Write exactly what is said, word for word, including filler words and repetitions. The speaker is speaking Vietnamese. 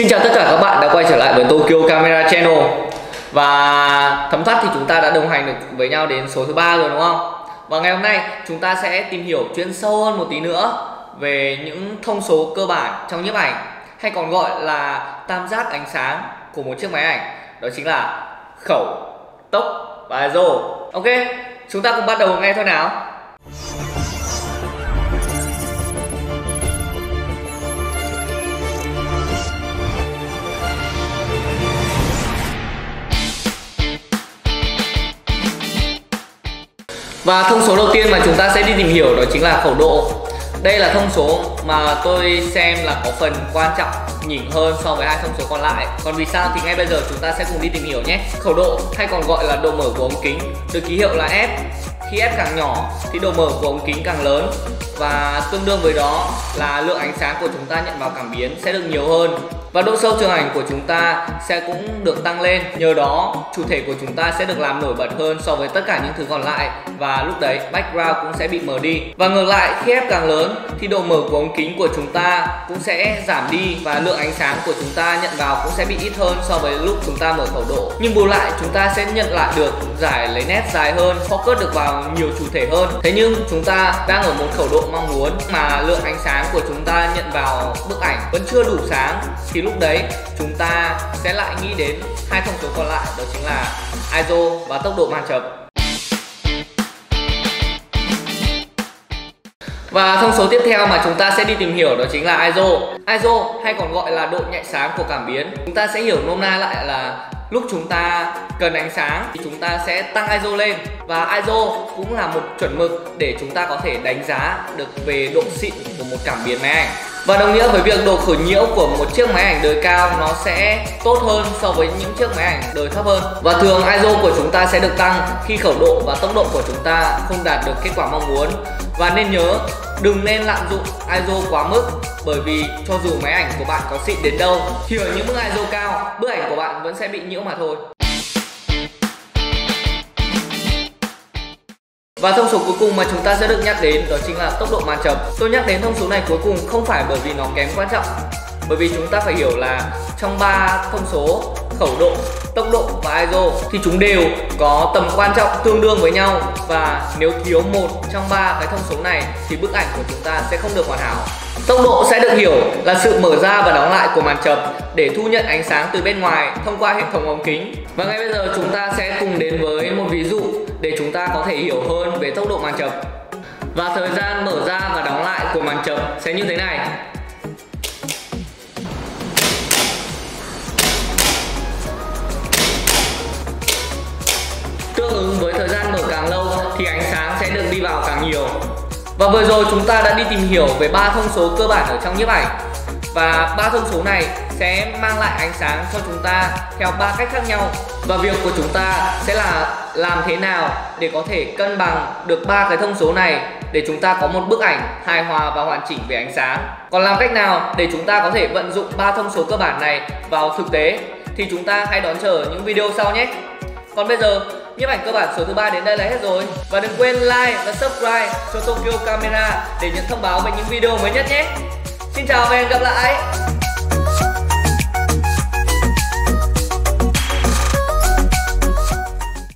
Xin chào tất cả các bạn đã quay trở lại với Tokyo Camera Channel. Và thấm thoát thì chúng ta đã đồng hành được với nhau đến số thứ ba rồi đúng không? Và ngày hôm nay chúng ta sẽ tìm hiểu chuyên sâu hơn một tí nữa về những thông số cơ bản trong nhiếp ảnh, hay còn gọi là tam giác ánh sáng của một chiếc máy ảnh. Đó chính là khẩu, tốc và i ét ô. Ok, chúng ta cùng bắt đầu ngay thôi nào. Và thông số đầu tiên mà chúng ta sẽ đi tìm hiểu đó chính là khẩu độ. Đây là thông số mà tôi xem là có phần quan trọng nhỉnh hơn so với hai thông số còn lại. Còn vì sao thì ngay bây giờ chúng ta sẽ cùng đi tìm hiểu nhé. Khẩu độ hay còn gọi là độ mở của ống kính được ký hiệu là F. Khi F càng nhỏ thì độ mở của ống kính càng lớn, và tương đương với đó là lượng ánh sáng của chúng ta nhận vào cảm biến sẽ được nhiều hơn, và độ sâu trường ảnh của chúng ta sẽ cũng được tăng lên. Nhờ đó chủ thể của chúng ta sẽ được làm nổi bật hơn so với tất cả những thứ còn lại, và lúc đấy background cũng sẽ bị mờ đi. Và ngược lại, khi F càng lớn thì độ mở của ống kính của chúng ta cũng sẽ giảm đi, và lượng ánh sáng của chúng ta nhận vào cũng sẽ bị ít hơn so với lúc chúng ta mở khẩu độ. Nhưng bù lại chúng ta sẽ nhận lại được giải lấy nét dài hơn, focus được vào nhiều chủ thể hơn. Thế nhưng chúng ta đang ở một khẩu độ mong muốn mà lượng ánh sáng của chúng ta nhận vào bức ảnh vẫn chưa đủ sáng, thì lúc đấy chúng ta sẽ lại nghĩ đến hai thông số còn lại, đó chính là i ét ô và tốc độ màn chập. Và thông số tiếp theo mà chúng ta sẽ đi tìm hiểu đó chính là i ét ô. i ét ô hay còn gọi là độ nhạy sáng của cảm biến. Chúng ta sẽ hiểu nôm na lại là lúc chúng ta cần ánh sáng thì chúng ta sẽ tăng i ét ô lên, và i ét ô cũng là một chuẩn mực để chúng ta có thể đánh giá được về độ xịn của một cảm biến máy ảnh. Và đồng nghĩa với việc độ khởi nhiễu của một chiếc máy ảnh đời cao nó sẽ tốt hơn so với những chiếc máy ảnh đời thấp hơn. Và thường i ét ô của chúng ta sẽ được tăng khi khẩu độ và tốc độ của chúng ta không đạt được kết quả mong muốn. Và nên nhớ, đừng nên lạm dụng i ét ô quá mức, bởi vì cho dù máy ảnh của bạn có xịn đến đâu thì ở những mức i ét ô cao, bức ảnh của bạn vẫn sẽ bị nhiễu mà thôi. Và thông số cuối cùng mà chúng ta sẽ được nhắc đến đó chính là tốc độ màn chập. Tôi nhắc đến thông số này cuối cùng không phải bởi vì nó kém quan trọng, bởi vì chúng ta phải hiểu là trong ba thông số khẩu độ, tốc độ và i ét ô thì chúng đều có tầm quan trọng tương đương với nhau, và nếu thiếu một trong ba cái thông số này thì bức ảnh của chúng ta sẽ không được hoàn hảo. Tốc độ sẽ được hiểu là sự mở ra và đóng lại của màn chập để thu nhận ánh sáng từ bên ngoài thông qua hệ thống ống kính. Và ngay bây giờ chúng ta sẽ cùng đến với một ví dụ để chúng ta có thể hiểu hơn về tốc độ màn chập. Và thời gian mở ra và đóng lại của màn chập sẽ như thế này. Tương ứng với thời gian mở càng lâu thì ánh sáng sẽ được đi vào càng nhiều. Và vừa rồi chúng ta đã đi tìm hiểu về ba thông số cơ bản ở trong nhiếp ảnh, và ba thông số này sẽ mang lại ánh sáng cho chúng ta theo ba cách khác nhau. Và việc của chúng ta sẽ là làm thế nào để có thể cân bằng được ba cái thông số này để chúng ta có một bức ảnh hài hòa và hoàn chỉnh về ánh sáng. Còn làm cách nào để chúng ta có thể vận dụng ba thông số cơ bản này vào thực tế thì chúng ta hãy đón chờ những video sau nhé. Còn bây giờ, nhiếp ảnh cơ bản số thứ ba đến đây là hết rồi. Và đừng quên like và subscribe cho Tokyo Camera để nhận thông báo về những video mới nhất nhé. Xin chào và hẹn gặp lại.